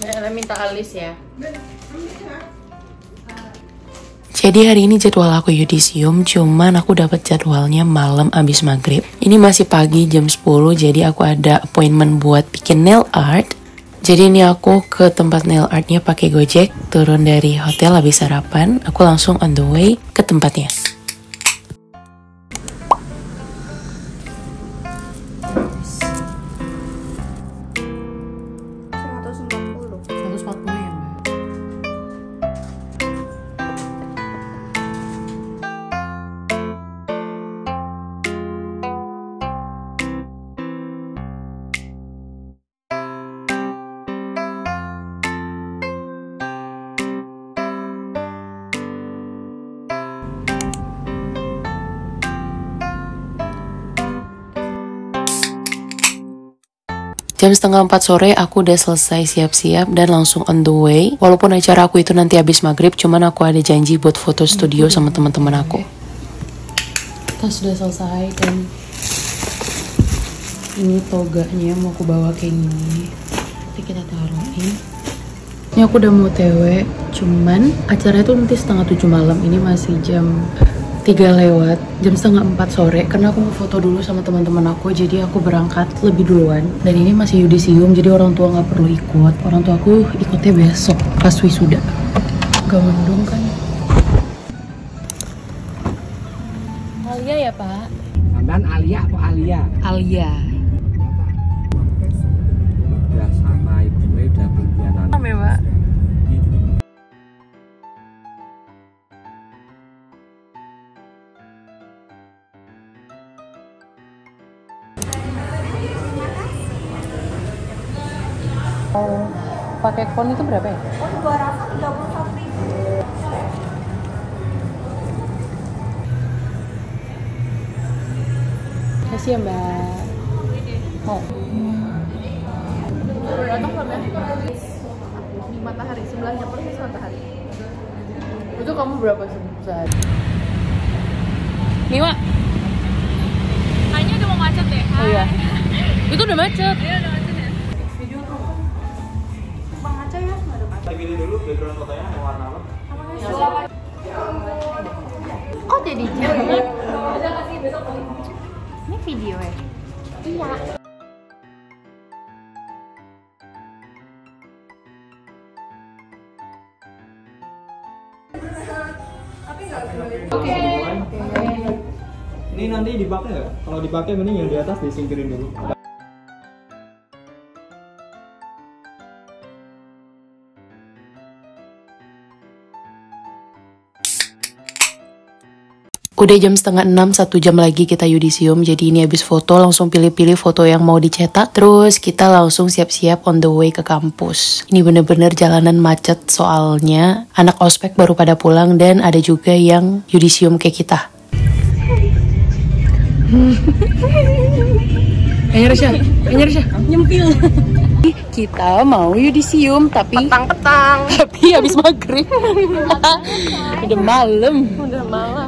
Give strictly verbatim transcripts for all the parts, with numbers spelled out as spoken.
Nah, minta alis ya. Jadi hari ini jadwal aku yudisium, cuman aku dapat jadwalnya malam abis maghrib. Ini masih pagi jam sepuluh, jadi aku ada appointment buat bikin nail art. Jadi ini aku ke tempat nail artnya pakai Gojek, turun dari hotel habis sarapan, aku langsung on the way ke tempatnya. seratus empat puluh. seratus empat puluh ya, Mbak? Jam setengah empat sore aku udah selesai siap-siap dan langsung on the way. Walaupun acara aku itu nanti habis maghrib, cuman aku ada janji buat foto studio sama teman-teman aku. Kita sudah selesai dan ini toganya mau aku bawa kayak gini. Nanti kita taruhin. Ini aku udah mau T W, cuman acara itu nanti setengah tujuh malam. Ini masih jam tiga lewat, jam setengah empat sore, karena aku mau foto dulu sama teman-teman aku, jadi aku berangkat lebih duluan. Dan ini masih yudisium, jadi orang tua nggak perlu ikut. Orang tua aku ikutnya besok pas wisuda. Gak mendung kan? Alia ya Pak? Sampean Alia apa Alia? Alia. Udah sama ibu udah punya anak. Apa ya Pak? Oh, pakai kon itu berapa ya? Kon dua ratus tiga puluh satu ribu. Kasih ya Mbak. Oh. Baru datang belum ya? Di matahari, sebelahnya persis matahari. Itu kamu berapa sehari? Nih Wak. Kayaknya udah mau macet deh. Oh iya. Itu udah macet. Iya udah macet ya. Video tuh. Bang aja ya, nggak ada macet. Pilih dulu background fotonya mau warna apa? Kok jadi jauh? Ini video ya? Iya. Oke. Ini nanti dipakai nggak? Kalau dipakai mending yang di atas disingkirin dulu. Udah jam setengah enam, satu jam lagi kita yudisium. Jadi ini habis foto, langsung pilih-pilih foto yang mau dicetak. Terus kita langsung siap-siap on the way ke kampus. Ini bener-bener jalanan macet soalnya anak ospek baru pada pulang dan ada juga yang yudisium kayak kita. Kayaknya Resya, kayaknya Resya nyempil. Kita mau yudisium tapi Petang-petang. tapi habis maghrib. Udah malam. Udah malam.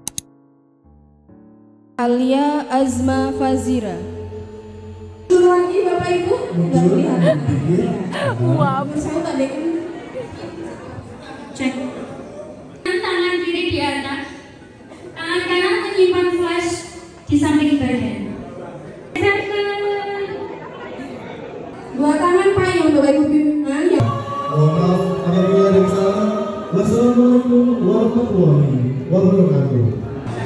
Alia Azma Fazira. Lagi Bapak Ibu nggak melihat. Wah. Saya tadi kan cek. Tangan kiri di atas, tangan kanan menyimpan flash di samping badan. Dua tangan payung Bapak Ibu pimpinan ya. Mohon maaf apabila ada kesalahan. Wassalamualaikum warahmatullahi wabarakatuh.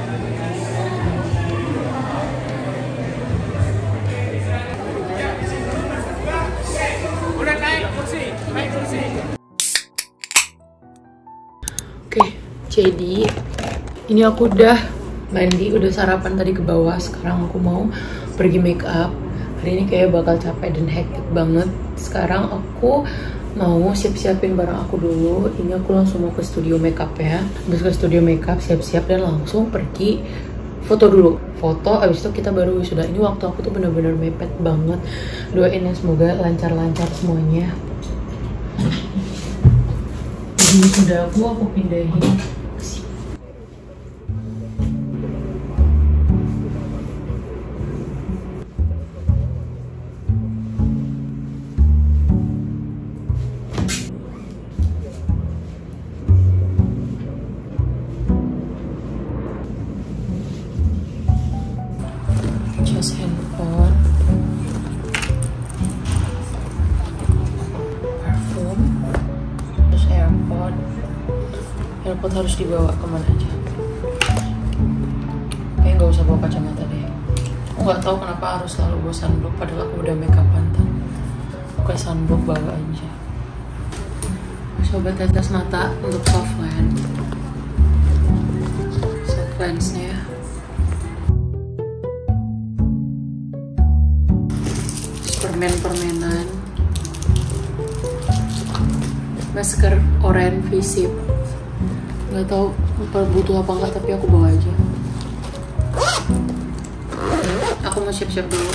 Oke, jadi ini aku udah mandi, udah sarapan tadi ke bawah. Sekarang aku mau pergi make up. Hari ini kayak bakal capek dan hektik banget. Sekarang aku mau siap-siapin barang aku dulu. Ini aku langsung mau ke studio makeup ya. Habis ke studio makeup, siap-siap dan langsung pergi foto dulu. Foto, abis itu kita baru wisuda. Ini waktu aku tuh bener-bener mepet banget. Doain ya semoga lancar-lancar semuanya. Ini sudah aku, aku pindahin ke sini. Knalpot harus dibawa kemana aja. Kayaknya nggak usah bawa kacamata deh. Aku nggak tahu kenapa harus selalu bawa sunblock, padahal aku udah make upan tuh. Pakai sunblock bawa aja. Coba tetes mata untuk soft lens. Soft lensnya. Permen-permenan. Masker Oren Visip. Nggak tahu butuh apa enggak, tapi aku bawa aja. Aku mau siap-siap dulu.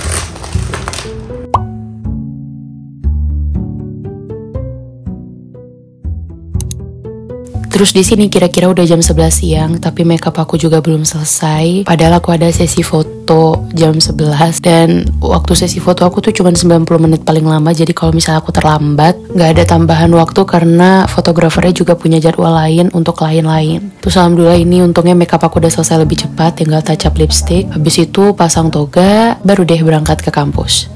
Terus di sini kira-kira udah jam sebelas siang, tapi makeup aku juga belum selesai. Padahal aku ada sesi foto jam sebelas, dan waktu sesi foto aku tuh cuma sembilan puluh menit paling lama. Jadi kalau misalnya aku terlambat, nggak ada tambahan waktu karena fotografernya juga punya jadwal lain untuk klien lain. Terus alhamdulillah ini untungnya makeup aku udah selesai lebih cepat, tinggal touch up lipstick. Habis itu pasang toga, baru deh berangkat ke kampus.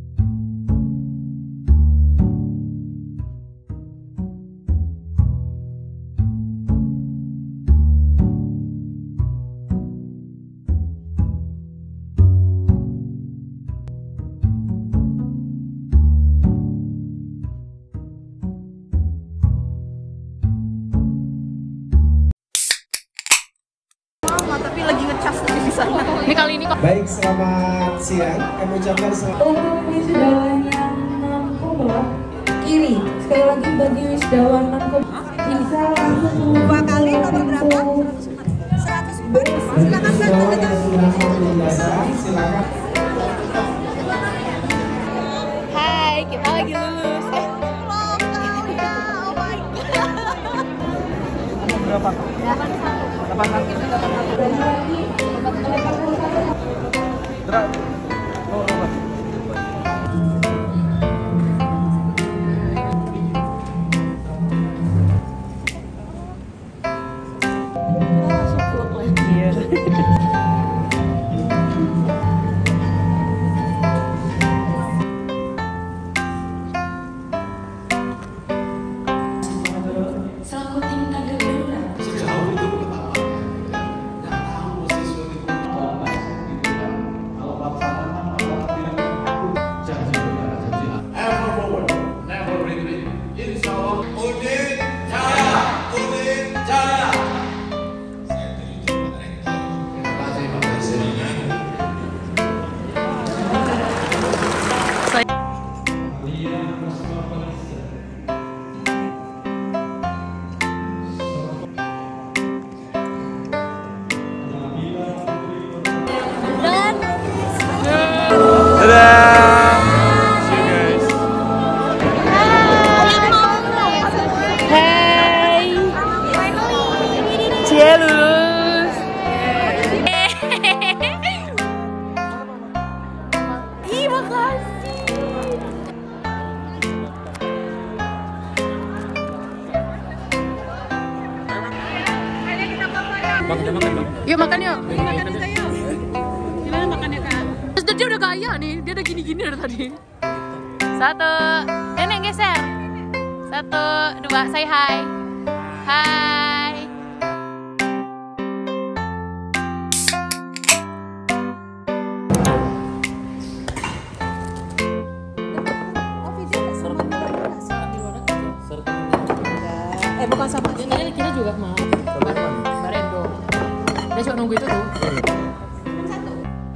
Tapi lagi ngecas di sana. Ini kali ini kok. Baik, selamat siang. Kami ucapkan selamat. Untuk wisudawan yang non-kumlot kiri, sekali lagi bagi wisudawan non-kumlot bisa langsung dua kali nomor berapa? seratus. Silakan Silakan. Hai, kita lagi lulus. Eh, Berapa? delapan satu. delapan satu. Oh, oh, Bang, kita makan dong. yuk makan yuk. Makan kita yuk. Gimana makannya Kak? Terus dia udah gaya nih, dia udah gini-gini dari tadi. Satu, nenek geser. Satu, dua, say hi. Hai. Eh bukan sama ini kita juga mau. Barendo. Dia cuma nunggu itu tuh.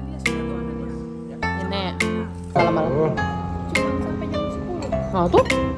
Ini malam-malam. Cuma sampai jam sepuluh. Nah tuh.